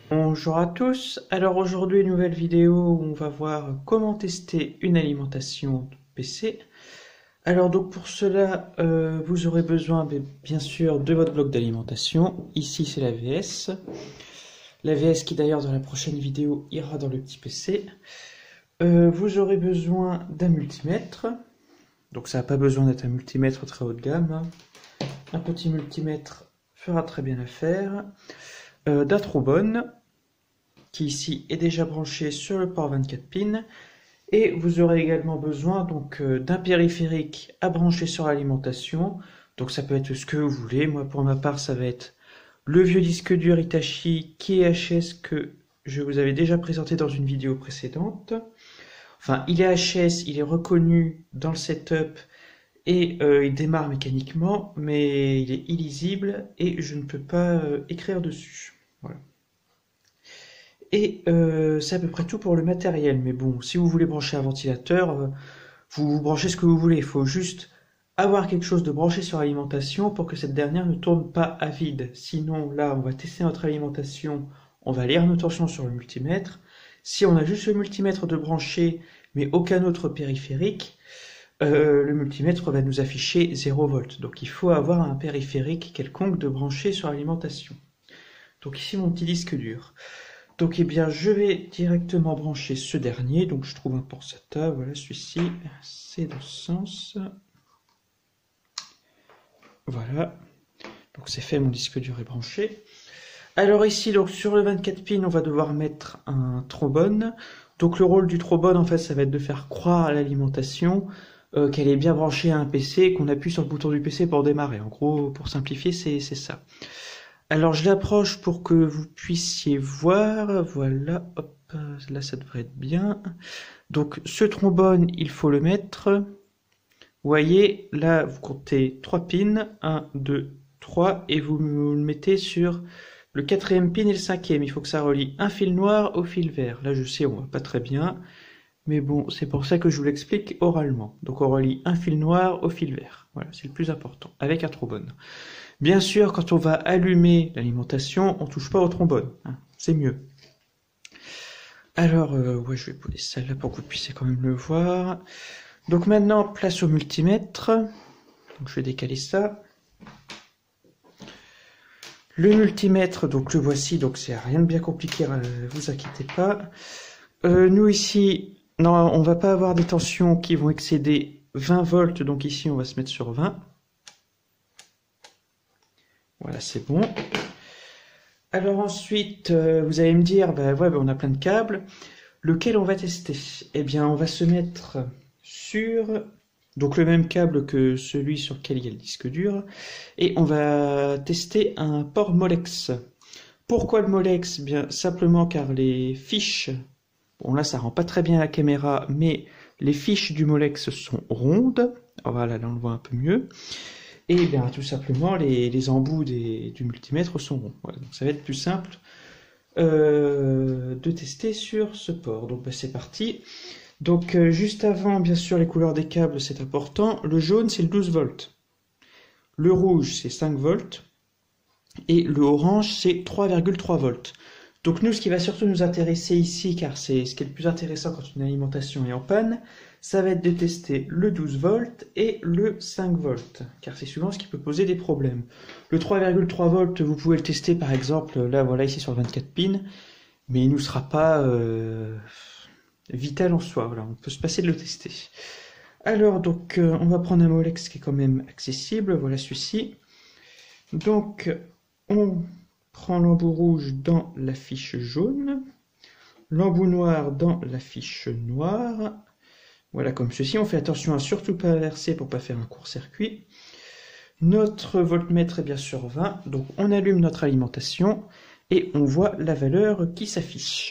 Bonjour à tous, alors aujourd'hui une nouvelle vidéo où on va voir comment tester une alimentation PC. Alors donc pour cela vous aurez besoin bien sûr de votre bloc d'alimentation, ici c'est la VS. La VS qui d'ailleurs dans la prochaine vidéo ira dans le petit PC. Vous aurez besoin d'un multimètre, donc ça n'a pas besoin d'être un multimètre très haut de gamme, hein. Un petit multimètre fera très bien l'affaire. D'un trombone, qui ici est déjà branché sur le port 24 pins. Et vous aurez également besoin donc d'un périphérique à brancher sur l'alimentation. Donc ça peut être ce que vous voulez. Moi pour ma part ça va être le vieux disque dur Hitachi KHS que je vous avais déjà présenté dans une vidéo précédente. Enfin il est HS, il est reconnu dans le setup et il démarre mécaniquement, mais il est illisible et je ne peux pas écrire dessus. Voilà. Et c'est à peu près tout pour le matériel. Mais bon, si vous voulez brancher un ventilateur, vous branchez ce que vous voulez. Il faut juste avoir quelque chose de branché sur l'alimentation pour que cette dernière ne tourne pas à vide. Sinon, là, on va tester notre alimentation, on va lire nos tensions sur le multimètre. Si on a juste le multimètre de brancher, mais aucun autre périphérique, le multimètre va nous afficher 0 volts. Donc il faut avoir un périphérique quelconque de branché sur l'alimentation. Donc ici mon petit disque dur. Donc eh bien je vais directement brancher ce dernier, donc je trouve un port SATA, voilà celui-ci, c'est dans ce sens. Voilà, donc c'est fait, mon disque dur est branché. Alors ici, donc sur le 24 pins, on va devoir mettre un trombone. Donc le rôle du trombone, en fait, ça va être de faire croire à l'alimentation qu'elle est bien branchée à un PC et qu'on appuie sur le bouton du PC pour démarrer. En gros, pour simplifier, c'est ça. Alors je l'approche pour que vous puissiez voir, voilà, hop, là ça devrait être bien. Donc ce trombone, il faut le mettre, vous voyez, là vous comptez 3 pins, 1, 2, 3, et vous le mettez sur le 4e pin et le 5e, il faut que ça relie un fil noir au fil vert. Là je sais, on voit pas très bien, mais bon, c'est pour ça que je vous l'explique oralement. Donc on relie un fil noir au fil vert, voilà, c'est le plus important, avec un trombone. Bien sûr, quand on va allumer l'alimentation, on touche pas au trombone, hein, c'est mieux. Alors, ouais, je vais poser ça là pour que vous puissiez quand même le voir. Donc maintenant, place au multimètre. Donc je vais décaler ça. Le multimètre, donc le voici, donc c'est rien de bien compliqué, vous inquiétez pas. Nous ici, non, on va pas avoir des tensions qui vont excéder 20 volts, donc ici on va se mettre sur 20. Voilà, c'est bon. Alors ensuite, vous allez me dire, bah ouais, on a plein de câbles. Lequel on va tester? Eh bien, on va se mettre sur donc le même câble que celui sur lequel il y a le disque dur. Et on va tester un port Molex. Pourquoi le Molex? Bien simplement car les fiches, bon là ça rend pas très bien à la caméra, mais les fiches du Molex sont rondes. Voilà, là on le voit un peu mieux. Et bien tout simplement les embouts du multimètre sont ronds. Voilà, donc ça va être plus simple de tester sur ce port. Donc ben, c'est parti. Donc juste avant, bien sûr, les couleurs des câbles, c'est important. Le jaune, c'est le 12 volts. Le rouge, c'est 5 volts. Et le orange, c'est 3,3 volts. Donc nous, ce qui va surtout nous intéresser ici, car c'est ce qui est le plus intéressant quand une alimentation est en panne, ça va être de tester le 12 volts et le 5 volts, car c'est souvent ce qui peut poser des problèmes. Le 3,3 volts, vous pouvez le tester par exemple, là voilà ici sur 24 pins, mais il ne nous sera pas vital en soi, voilà, on peut se passer de le tester. Alors donc on va prendre un Molex qui est quand même accessible, voilà celui-ci. Donc on prend l'embout rouge dans la fiche jaune, l'embout noir dans la fiche noire. Voilà, comme ceci, on fait attention à surtout pas inverser pour pas faire un court-circuit. Notre voltmètre est bien sur 20, donc on allume notre alimentation et on voit la valeur qui s'affiche.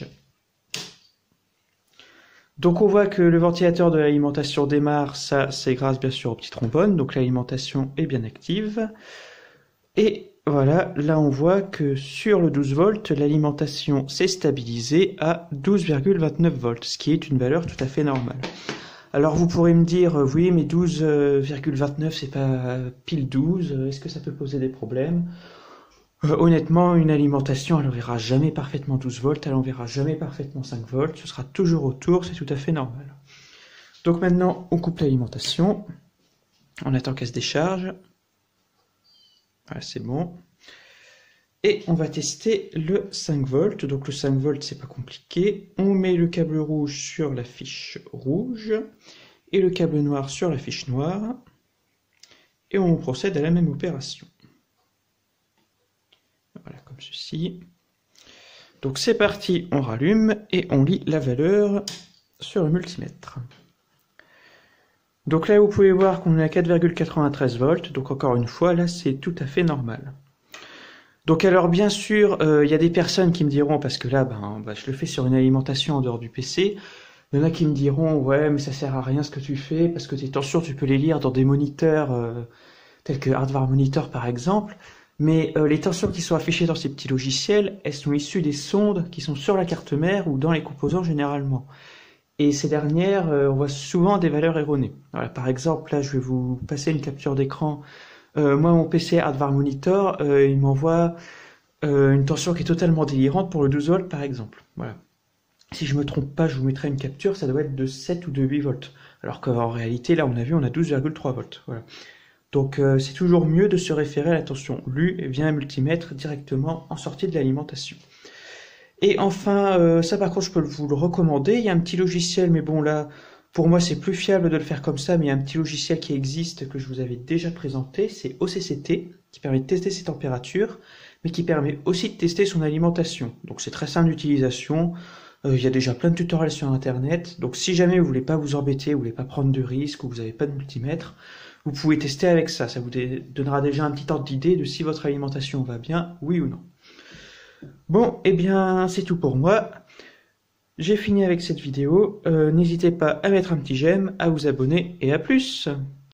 Donc on voit que le ventilateur de l'alimentation démarre, ça c'est grâce bien sûr au petit trombone, donc l'alimentation est bien active. Et voilà, là on voit que sur le 12 volts, l'alimentation s'est stabilisée à 12,29 volts, ce qui est une valeur tout à fait normale. Alors vous pourrez me dire, oui mais 12,29 c'est pas pile 12, est-ce que ça peut poser des problèmes? Honnêtement, une alimentation, elle enverra jamais parfaitement 12 volts, elle enverra jamais parfaitement 5 volts, ce sera toujours autour, c'est tout à fait normal. Donc maintenant, on coupe l'alimentation, on attend qu'elle se décharge. Voilà, c'est bon. Et on va tester le 5 volts. Donc le 5 volts, c'est pas compliqué. On met le câble rouge sur la fiche rouge et le câble noir sur la fiche noire. Et on procède à la même opération. Voilà, comme ceci. Donc c'est parti, on rallume et on lit la valeur sur le multimètre. Donc là, vous pouvez voir qu'on est à 4,93 volts. Donc encore une fois, là, c'est tout à fait normal. Donc alors bien sûr, il y a des personnes qui me diront, parce que là, je le fais sur une alimentation en dehors du PC, il y en a qui me diront, ouais, mais ça sert à rien ce que tu fais, parce que tes tensions, tu peux les lire dans des moniteurs tels que Hardware Monitor par exemple, mais les tensions qui sont affichées dans ces petits logiciels, elles sont issues des sondes qui sont sur la carte mère ou dans les composants généralement. Et ces dernières, on voit souvent des valeurs erronées. Voilà, par exemple, là, je vais vous passer une capture d'écran. Moi, mon PC Hardware Monitor, il m'envoie une tension qui est totalement délirante pour le 12 volts, par exemple. Voilà. Si je me trompe pas, je vous mettrai une capture, ça doit être de 7 ou de 8 volts. Alors qu'en réalité, là, on a vu, on a 12,3 volts. Voilà. Donc, c'est toujours mieux de se référer à la tension lue via un multimètre directement en sortie de l'alimentation. Et enfin, ça par contre, je peux vous le recommander. Il y a un petit logiciel, mais bon là, pour moi, c'est plus fiable de le faire comme ça. Mais il y a un petit logiciel qui existe que je vous avais déjà présenté, c'est OCCT, qui permet de tester ses températures, mais qui permet aussi de tester son alimentation. Donc c'est très simple d'utilisation. Il y a déjà plein de tutoriels sur Internet. Donc si jamais vous voulez pas vous embêter, vous voulez pas prendre de risques, ou vous n'avez pas de multimètre, vous pouvez tester avec ça. Ça vous donnera déjà un petit ordre d'idée de si votre alimentation va bien, oui ou non. Bon, eh bien, c'est tout pour moi. J'ai fini avec cette vidéo. N'hésitez pas à mettre un petit j'aime, à vous abonner et à plus!